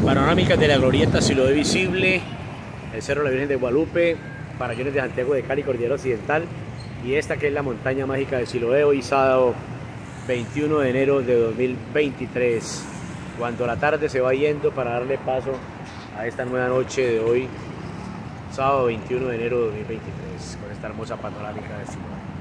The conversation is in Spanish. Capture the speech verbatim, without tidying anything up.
Panorámicas de la glorieta Siloé visible, el Cerro de la Virgen de Guadalupe, Farallones de Santiago de Cali, Cordillera Occidental, y esta que es la montaña mágica de Siloé, hoy sábado veintiuno de enero de dos mil veintitrés, cuando la tarde se va yendo para darle paso a esta nueva noche de hoy, sábado veintiuno de enero de dos mil veintitrés, con esta hermosa panorámica de Siloé.